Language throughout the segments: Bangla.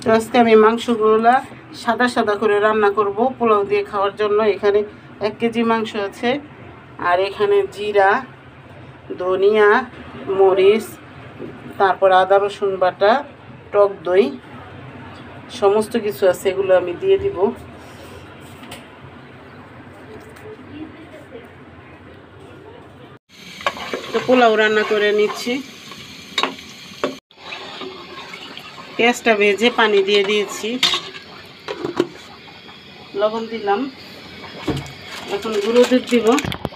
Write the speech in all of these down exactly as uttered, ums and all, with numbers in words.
তো আজকে আমি মাংসগুলো সাদা সাদা করে রান্না করব পোলাও দিয়ে খাওয়ার জন্য। এখানে এক কেজি মাংস আছে, আর এখানে জিরা, ধনিয়া, মরিচ, তারপর আদা রসুন বাটা, টক দই সমস্ত কিছু আছে, এগুলো আমি দিয়ে দিব। তো পোলাও রান্না করে নিচ্ছি। পেঁয়াজটা ভেজে পানি দিয়ে দিয়েছি, লবণ দিলাম, এখন গুঁড়ো দুধ দিব।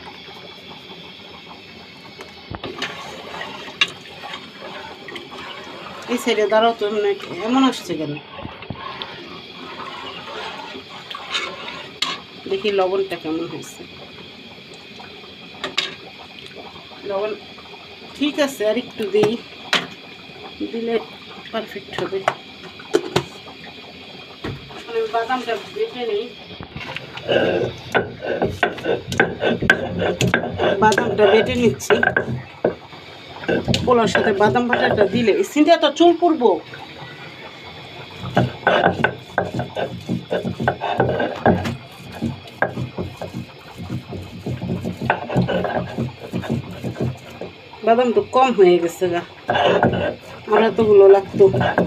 এই সাইডে দাঁড়াও তো, এমন আসছে কেন দেখি লবণটা কেমন হয়েছে। লবণ ঠিক আছে, আর একটু দিই, দিলে পারফেক্ট হবে। এখন আমি বাদামটা বেটে নিই। বাদামটা বেটে নিচ্ছি। পোলার সাথে বাদাম বাটাটা দিলে সিনটা তো চুল পড়বো। বাদাম তো কম হয়ে গেছে গা, আর এতগুলো লাগতো।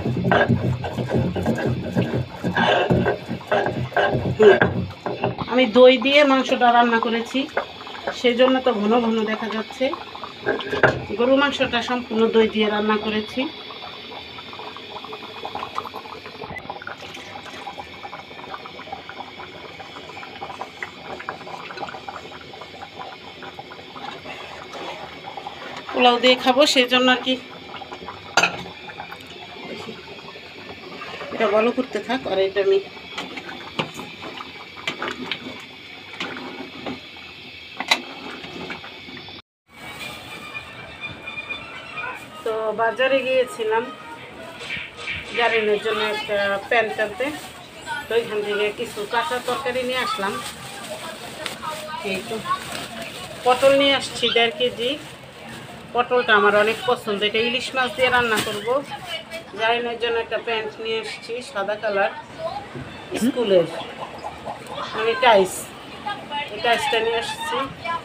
আমি দই দিয়ে মাংসটা রান্না করেছি, সেজন্য তো ঘন ঘন দেখা যাচ্ছে। গরু মাংসটা সম্পূর্ণ দই দিয়ে রান্না করেছি। পোলাও দিয়ে খাবো, সেই জন্য আর কি এটা ভালো করতে থাক। আর এটা আমি তো বাজারে গিয়েছিলাম জারিনের জন্য একটা প্যান্ট আনতে, তো ওইখান থেকে কিছু কাঁচা তরকারি নিয়ে আসলাম। এই তো পটল নিয়ে আসছি দেড় কেজি। পটলটা আমার অনেক পছন্দ, এটা ইলিশ মাছ দিয়ে রান্না করব। জারিনের জন্য একটা প্যান্ট নিয়ে এসেছি সাদা কালার, স্কুলের মানে টাইস, এই টাইসটা নিয়ে আসছি।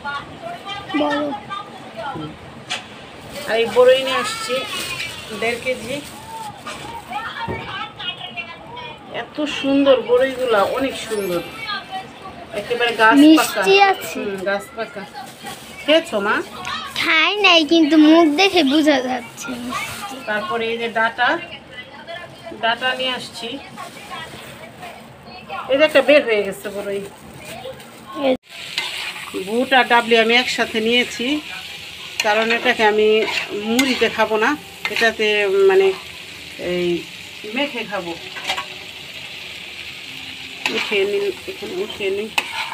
আর এই বড়ই নিয়ে আসছি দেড় কেজি। এত সুন্দর বড়ইগুলা, অনেক সুন্দর, একেবারে গাছ পাকা। হুম, গাছ পাকা। খেয়েছো মা? খাই নাই, কিন্তু মুখ দেখে বোঝা যাচ্ছে। তারপরে এই যে ডাটা, ডাটা নিয়ে আসছি। এই যে একটা বের হয়ে গেছে বড়ই। বুট আর ডাবলি আমি একসাথে নিয়েছি, কারণ এটাকে আমি মুড়িতে খাবো না, এটাতে মানে এই মেখে খাবো। উঠিয়ে নিন, এখানে উঠিয়ে নিন।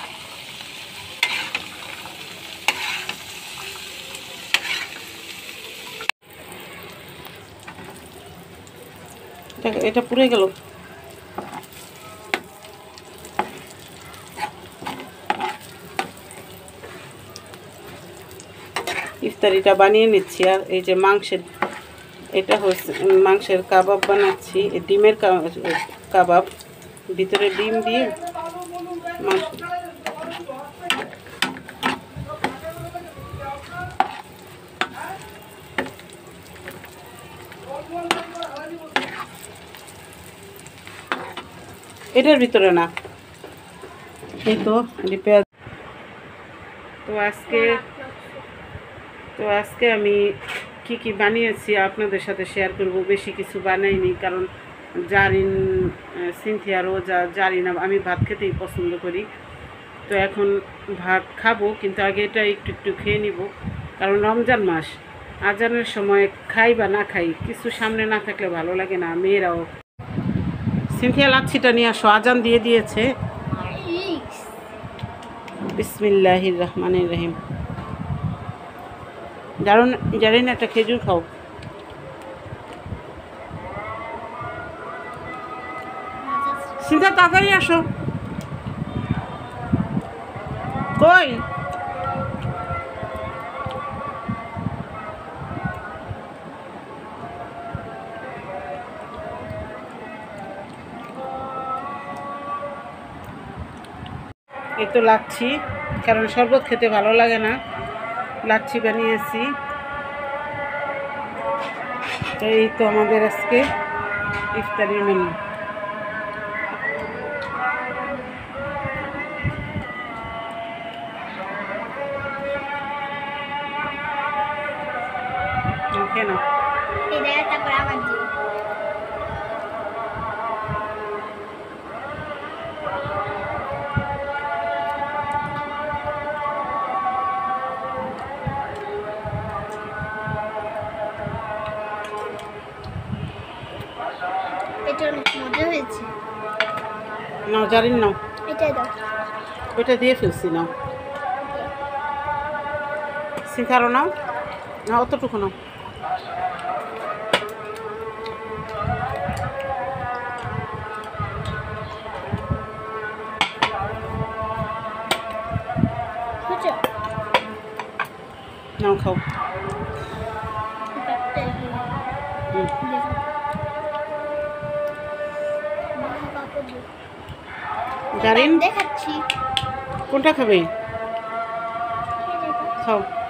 এটা পুড়ে গেল। ইফতারিটা বানিয়ে নিচ্ছি। আর এই যে মাংসের, এটা হচ্ছে মাংসের কাবাব বানাচ্ছি, ডিমের কাবাব, ভিতরে ডিম দিয়ে মাংস। এটার ভিতরে না, এই তো পেঁয়াজ। তো আজকে তো আজকে আমি কি কি বানিয়েছি আপনাদের সাথে শেয়ার করব। বেশি কিছু বানাইনি, কারণ জারিন, সিনথিয়া, রোজা, জারিন, আমি ভাত খেতেই পছন্দ করি। তো এখন ভাত খাবো, কিন্তু আগে এটা একটু একটু খেয়ে নিব, কারণ রমজান মাস। আজানের সময় খাই বা না খাই, কিছু সামনে না থাকলে ভালো লাগে না। মেয়েরাও। সিনথিয়া লাচ্ছিটা নিয়ে আসো, আজান দিয়ে দিয়েছে। বিসমিল্লাহির রহমানির রহিম। জারুন, জারিন একটা খেজুর খাও। সিনথিয়া তাড়াতাড়ি আসো। কই? এই তো লাচ্ছি, কারণ শরবত খেতে ভালো লাগে না, লাচ্ছি বানিয়েছি। তো এই তো আমাদের আজকে ইফতারি মেনু। কেন তারপর আবার দিও। এটা অনেক মজা হয়েছে। নাও জারিন নাও, এটাই দাও। ওইটা দিয়ে ফেলছি, নাও সিঙ্গারো নাও, না অতটুকু নাও। বুঝছো? নাও খাও। ব্যাগটা কি? হুম। দেখো। বাবা কাপড় দিও। জারিন দেখাচ্ছি। কোনটা খাবে? এই দেখো। খাও।